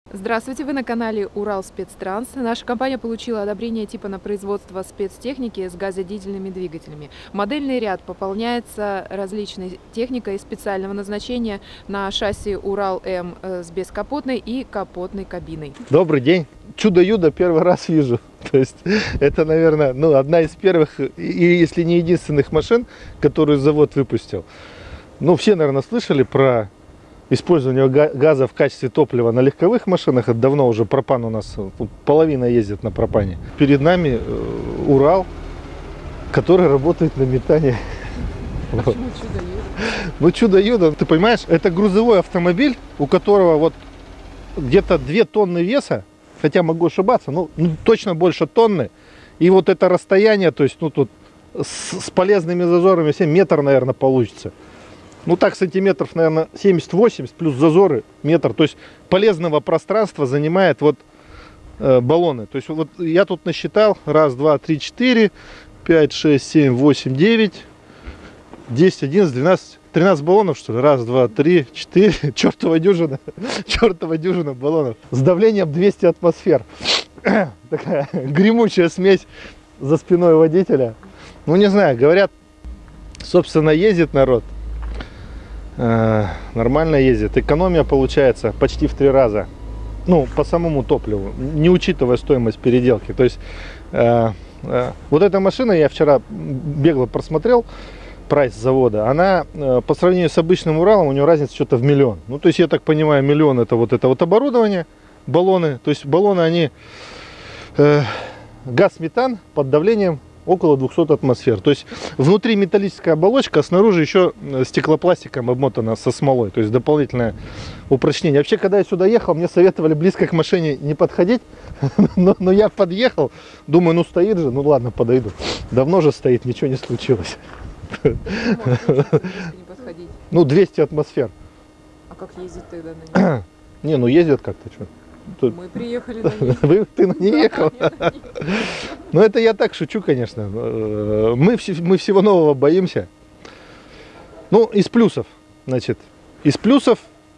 Здравствуйте, вы на канале Уралспецтранс. Наша компания получила одобрение типа на производство спецтехники с газодизельными двигателями. Модельный ряд пополняется различной техникой специального назначения на шасси Урал-М с бескапотной и капотной кабиной. Добрый день. Чудо-юдо первый раз вижу. То есть это, наверное, одна из первых, и если не единственных машин, которую завод выпустил. Все, наверное, слышали про использование газа в качестве топлива на легковых машинах. Это давно уже пропан у нас, половина ездит на пропане. Перед нами Урал, который работает на метане. Почему чудо-юдо? Чудо-юдо, ты понимаешь, это грузовой автомобиль, у которого вот где-то 2 тонны веса, хотя могу ошибаться, точно больше тонны. И вот это расстояние, то есть тут с полезными зазорами 7 метров, наверное, получится. Так сантиметров, наверное, 70-80, плюс зазоры метр. То есть полезного пространства занимает баллоны. То есть я тут насчитал. 1, 2, 3, 4, 5, 6, 7, 8, 9, 10, 11, 12, 13 баллонов, что ли? 1, 2, 3, 4. Чертова дюжина. Чертова дюжина баллонов. С давлением 200 атмосфер. Такая гремучая смесь за спиной водителя. Не знаю, говорят, собственно, ездит народ. Нормально ездит. Экономия получается почти в 3 раза. По самому топливу, не учитывая стоимость переделки. То есть вот эта машина, я вчера бегло просмотрел прайс завода, она по сравнению с обычным Уралом, у нее разница что-то в миллион. То есть я так понимаю, миллион это оборудование, баллоны. То есть баллоны, они газ-метан под давлением около 200 атмосфер. То есть внутри металлическая оболочка, а снаружи еще стеклопластиком обмотана со смолой. То есть дополнительное упрочнение. Вообще, когда я сюда ехал, мне советовали близко к машине не подходить. Но я подъехал, думаю, стоит же, ладно, подойду. Давно же стоит, ничего не случилось. Не подходить. 200 атмосфер. А как ездить тогда на ней? Ездят как-то, что. Мы приехали на ней. Ты на ней ехал? Это я так шучу, конечно. Мы всего нового боимся. Из плюсов, из плюсов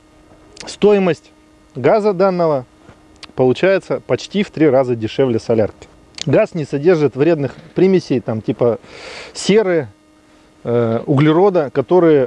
стоимость газа данного получается почти в 3 раза дешевле солярки. Газ не содержит вредных примесей, типа серы, углерода, которые,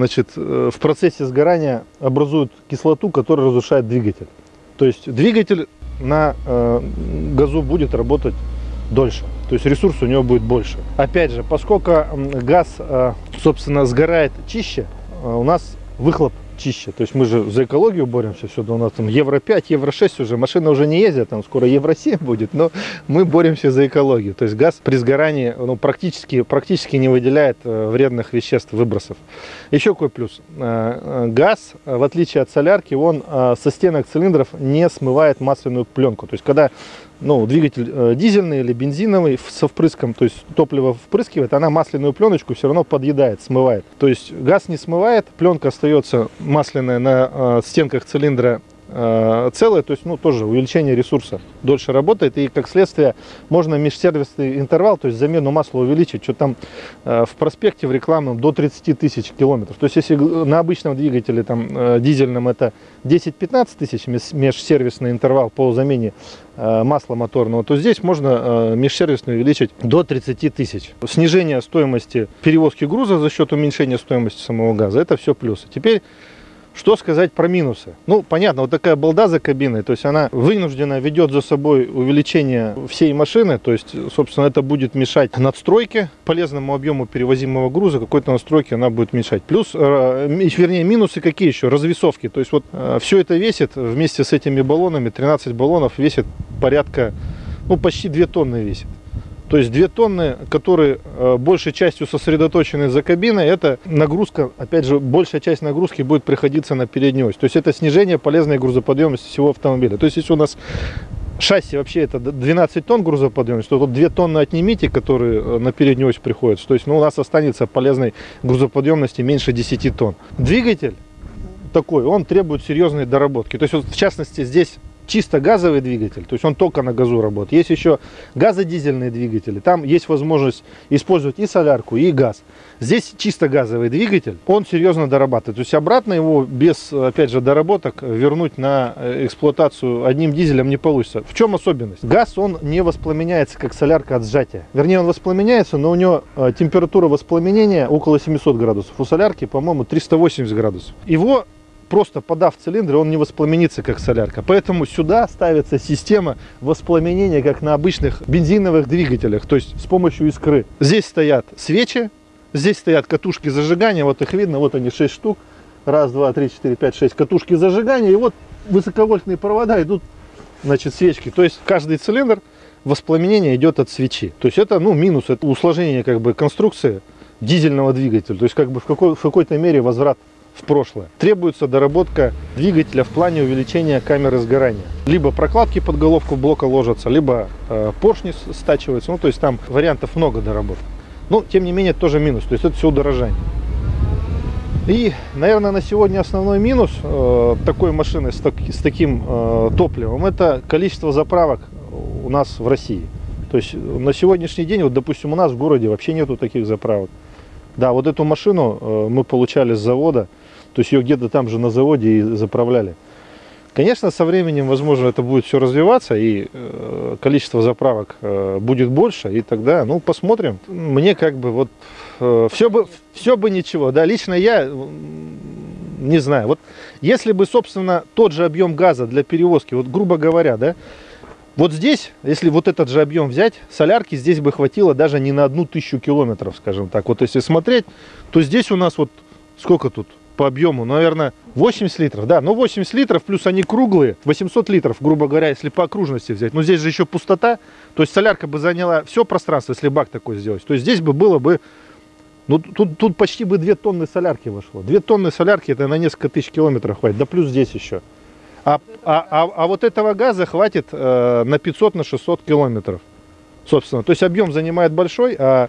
в процессе сгорания образуют кислоту, которая разрушает двигатель. То есть двигатель на газу будет работать дольше, то есть ресурс у него будет больше. Опять же, поскольку газ, собственно, сгорает чище, у нас выхлоп чище. То есть мы же за экологию боремся, все, у нас там Евро 5, Евро 6 уже, машины уже не ездят, скоро Евро 7 будет, но мы боремся за экологию. То есть газ при сгорании практически не выделяет вредных веществ, выбросов. Еще какой плюс. Газ, в отличие от солярки, он со стенок цилиндров не смывает масляную пленку. То есть когда двигатель дизельный или бензиновый со впрыском, то есть топливо впрыскивает, она масляную пленочку все равно подъедает, смывает. То есть газ не смывает, пленка остается масляная на стенках цилиндра целая, то есть тоже увеличение ресурса, дольше работает, и как следствие можно межсервисный интервал, то есть замену масла увеличить, что там в проспекте в рекламном до 30 тысяч километров. То есть если на обычном двигателе дизельном это 10-15 тысяч межсервисный интервал по замене масла моторного, то здесь можно межсервисный увеличить до 30 тысяч. Снижение стоимости перевозки груза за счет уменьшения стоимости самого газа, это все плюсы. Теперь что сказать про минусы? Понятно, такая балда за кабиной, то есть она вынуждена ведет за собой увеличение всей машины, то есть, собственно, это будет мешать надстройке, полезному объему перевозимого груза, какой-то настройки она будет мешать. Плюс, минусы какие еще? Развесовки, то есть все это весит вместе с этими баллонами, 13 баллонов весит порядка, почти 2 тонны весит. То есть 2 тонны, которые большей частью сосредоточены за кабиной, это нагрузка, опять же, большая часть нагрузки будет приходиться на переднюю ось. То есть это снижение полезной грузоподъемности всего автомобиля. То есть если у нас шасси вообще это 12 тонн грузоподъемности, то тут 2 тонны отнимите, которые на переднюю ось приходят. То есть у нас останется полезной грузоподъемности меньше 10 тонн. Двигатель такой, он требует серьезной доработки. То есть в частности здесь чисто газовый двигатель, то есть он только на газу работает. Есть еще газодизельные двигатели, там есть возможность использовать и солярку, и газ. Здесь чисто газовый двигатель, он серьезно дорабатывает. То есть обратно его без, опять же, доработок вернуть на эксплуатацию одним дизелем не получится. В чем особенность? Газ, он не воспламеняется, как солярка, от сжатия. Вернее, он воспламеняется, но у него температура воспламенения около 700 градусов. У солярки, по-моему, 380 градусов. Его просто подав цилиндры, он не воспламенится, как солярка. Поэтому сюда ставится система воспламенения, как на обычных бензиновых двигателях, то есть с помощью искры. Здесь стоят свечи, здесь стоят катушки зажигания, вот их видно, вот они 6 штук. Раз, два, три, четыре, пять, 6 катушки зажигания, и вот высоковольтные провода идут, значит, свечки. То есть каждый цилиндр воспламенение идет от свечи. То есть это, ну, минус, это усложнение как бы конструкции дизельного двигателя. То есть как бы в какой-то мере возврат в прошлое. Требуется доработка двигателя в плане увеличения камеры сгорания. Либо прокладки под головку блока ложатся, либо поршни стачиваются. Ну, то есть там вариантов много доработки. Но, тем не менее, это тоже минус. То есть это все удорожание. И, наверное, на сегодня основной минус такой машины с таким топливом — это количество заправок у нас в России. То есть на сегодняшний день, вот, допустим, у нас в городе вообще нету таких заправок. Да, вот эту машину мы получали с завода, то есть ее где-то там же на заводе и заправляли. Конечно, со временем, возможно, это будет все развиваться, и количество заправок будет больше, и тогда, ну, посмотрим. Мне как бы вот все бы ничего, да, лично я не знаю. Вот если бы, собственно, тот же объем газа для перевозки, вот грубо говоря, да, вот здесь, если вот этот же объем взять, солярки здесь бы хватило даже не на 1000 километров, скажем так. Вот если смотреть, то здесь у нас вот сколько тут по объему? Наверное, 80 литров. Да, но 80 литров, плюс они круглые, 800 литров, грубо говоря, если по окружности взять. Но здесь же еще пустота, то есть солярка бы заняла все пространство, если бак такой сделать. То есть здесь бы было бы, ну тут почти бы 2 тонны солярки вошло. 2 тонны солярки — это на несколько тысяч километров хватит, да плюс здесь еще. А вот этого газа хватит на 500-600 километров, собственно. То есть объем занимает большой, а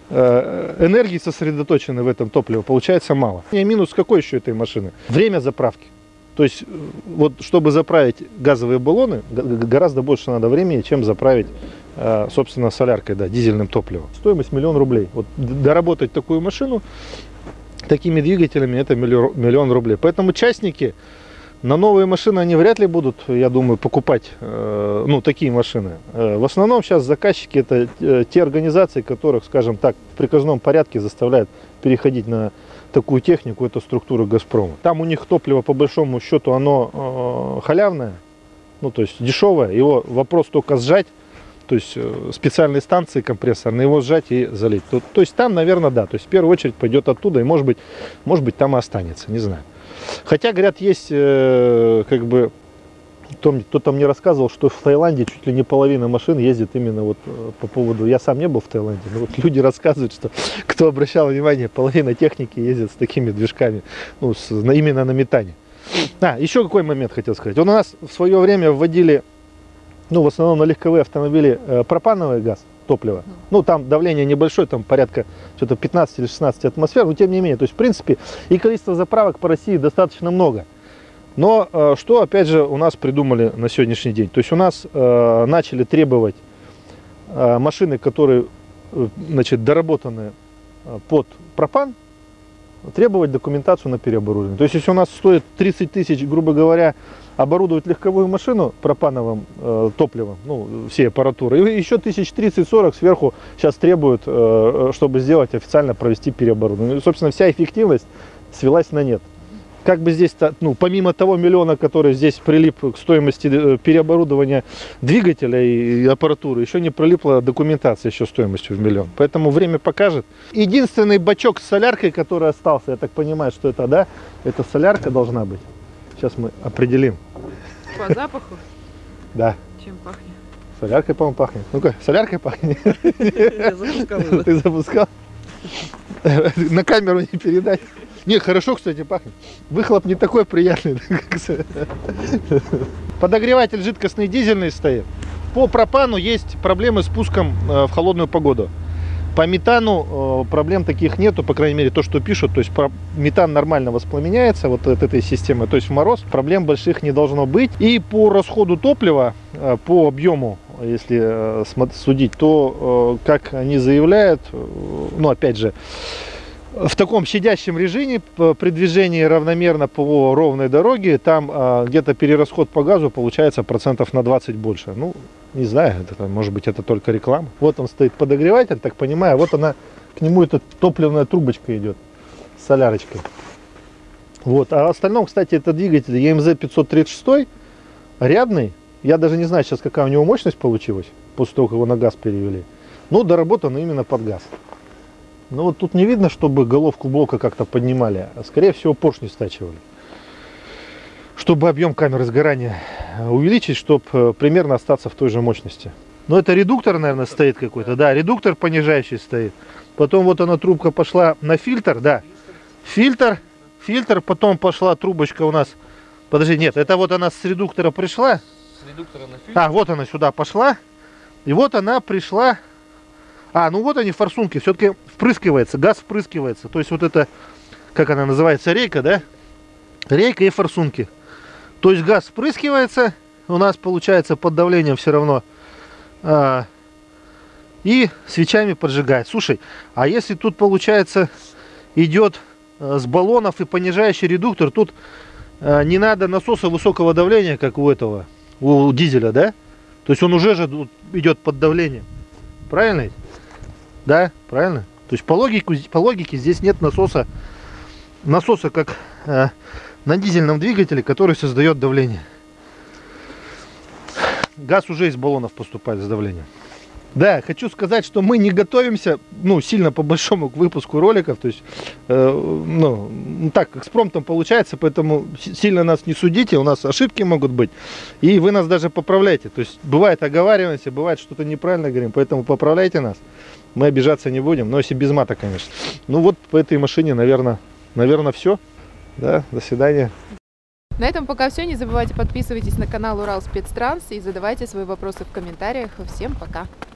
энергии сосредоточенной в этом топливе получается мало. И минус какой еще этой машины? Время заправки. То есть вот чтобы заправить газовые баллоны, гораздо больше надо времени, чем заправить, собственно, соляркой, да, дизельным топливом. Стоимость — 1 000 000 рублей. Вот доработать такую машину такими двигателями — это 1 000 000 рублей. Поэтому частники на новые машины, они вряд ли будут, я думаю, покупать, ну, такие машины. В основном сейчас заказчики — это те организации, которых, скажем так, в приказном порядке заставляют переходить на такую технику, это структура Газпрома. Там у них топливо, по большому счету, оно халявное, ну, то есть дешевое. Его вопрос только сжать, то есть специальные станции компрессорные, его сжать и залить. То есть там, наверное, да, то есть в первую очередь пойдет оттуда, и может быть там и останется, не знаю. Хотя, говорят, есть, как бы, кто-то мне рассказывал, что в Таиланде чуть ли не половина машин ездит именно вот по поводу, я сам не был в Таиланде, но вот люди рассказывают, что, кто обращал внимание, половина техники ездит с такими движками, ну, именно на метане. Еще какой момент хотел сказать. У нас в свое время вводили, ну, в основном на легковые автомобили, пропановый газ, топливо. Ну, там давление небольшое, там порядка что-то 15 или 16 атмосфер, но тем не менее, то есть, в принципе, и количество заправок по России достаточно много. Но что, опять же, у нас придумали на сегодняшний день? То есть у нас начали требовать машины, которые, значит, доработаны под пропан, требовать документацию на переоборудование. То есть если у нас стоит 30 тысяч, грубо говоря, оборудовать легковую машину пропановым топливом, ну, всей аппаратуры, и еще 1030-40 сверху сейчас требуют, чтобы сделать, официально провести переоборудование. И, собственно, вся эффективность свелась на нет. Как бы здесь, ну, помимо того миллиона, который здесь прилип к стоимости переоборудования двигателя и аппаратуры, еще не прилипла документация еще стоимостью в 1 000 000. Поэтому время покажет. Единственный бачок с соляркой, который остался, я так понимаю, что это, да, это солярка должна быть. Сейчас мы определим. По запаху? Да. Чем пахнет? Соляркой, по-моему, пахнет. Ну-ка, соляркой пахнет? Я запускал его. Ты запускал? На камеру не передать. Не, хорошо, кстати, пахнет. Выхлоп не такой приятный. Подогреватель жидкостный дизельный стоит. По пропану есть проблемы с пуском в холодную погоду. По метану проблем таких нету, по крайней мере, то, что пишут. То есть метан нормально воспламеняется вот от этой системы. То есть в мороз проблем больших не должно быть. И по расходу топлива, по объему, если судить, то, как они заявляют, ну, опять же, в таком щадящем режиме при движении равномерно по ровной дороге, там где-то перерасход по газу получается процентов на 20 больше. Ну, не знаю, это, может быть, это только реклама. Вот он стоит подогреватель, так понимаю, вот она, к нему эта топливная трубочка идет с солярочкой. Вот, а в остальном, кстати, это двигатель EMZ 536, рядный. Я даже не знаю сейчас, какая у него мощность получилась, после того, как его на газ перевели. Но доработан именно под газ. Но вот тут не видно, чтобы головку блока как-то поднимали, а скорее всего поршни стачивали. Чтобы объем камеры сгорания увеличить, чтобы примерно остаться в той же мощности. Но это редуктор, наверное, стоит какой-то. Да, редуктор понижающий стоит. Потом вот она, трубка пошла на фильтр, да. Фильтр, потом пошла трубочка у нас. Подожди, нет, это вот она с редуктора пришла. С редуктора на фильтр. А, вот она сюда пошла. И вот она пришла. А, ну вот они, форсунки, все-таки впрыскивается, газ впрыскивается. То есть вот это, как она называется, рейка, да? Рейка и форсунки. То есть газ впрыскивается, у нас получается под давлением все равно. И свечами поджигает. Слушай, а если тут получается идет с баллонов и понижающий редуктор, тут не надо насоса высокого давления, как у этого, у дизеля, да? То есть он уже же идет под давлением. Правильно ведь? Да, правильно. То есть по логике здесь нет насоса как на дизельном двигателе, который создает давление. Газ уже из баллонов поступает с давлением. Да, хочу сказать, что мы не готовимся, ну, сильно по большому к выпуску роликов, то есть, ну, так, экспромтом получается, поэтому сильно нас не судите, у нас ошибки могут быть, и вы нас даже поправляйте, то есть, бывает оговариваемся, бывает что-то неправильно говорим, поэтому поправляйте нас, мы обижаться не будем, но если без мата, конечно. Ну, вот по этой машине, наверное, все, да, до свидания. На этом пока все, не забывайте подписывайтесь на канал Уралспецтранс и задавайте свои вопросы в комментариях. Всем пока!